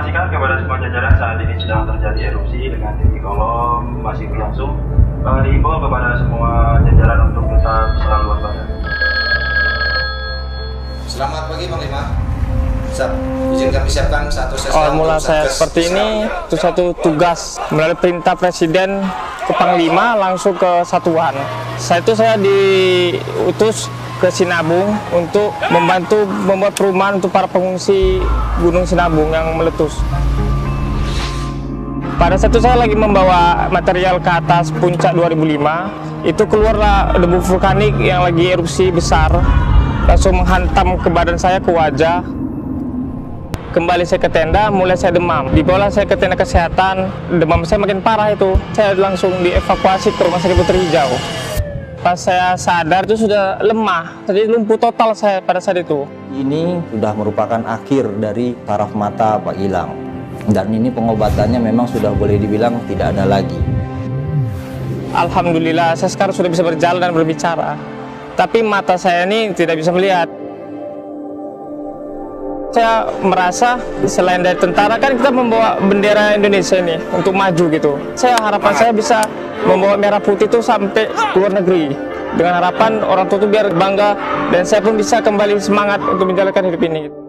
informasikan kepada semua jajaran saat ini sedang terjadi erupsi dengan tinggi kolom masih berlangsung. Dihimbau kepada semua jajaran untuk tetap selalu waspada. Selamat pagi Panglima. Izin kami siapkan satu sesi. Mula saya seperti ini, itu satu tugas melalui perintah Presiden ke Panglima langsung ke satuan. Saya diutus ke Sinabung untuk membantu membuat perumahan untuk para pengungsi Gunung Sinabung yang meletus. Pada saat itu saya lagi membawa material ke atas puncak 2005, itu keluarlah debu vulkanik yang lagi erupsi besar, langsung menghantam ke badan saya, ke wajah. Kembali saya ke tenda, mulai saya demam. Dibawa saya ke tenda kesehatan, demam saya makin parah itu. Saya langsung dievakuasi ke Rumah Sakit Putri Hijau. Pas saya sadar itu sudah lemah, jadi lumpuh total saya pada saat itu. Ini sudah merupakan akhir dari saraf mata Pak Gilang. Dan ini pengobatannya memang sudah boleh dibilang tidak ada lagi. Alhamdulillah, saya sekarang sudah bisa berjalan dan berbicara. Tapi mata saya ini tidak bisa melihat. Saya merasa selain dari tentara kan kita membawa bendera Indonesia ini untuk maju gitu. Harapan saya bisa membawa merah putih itu sampai ke luar negeri. Dengan harapan orang tua itu biar bangga dan saya pun bisa kembali semangat untuk menjalankan hidup ini.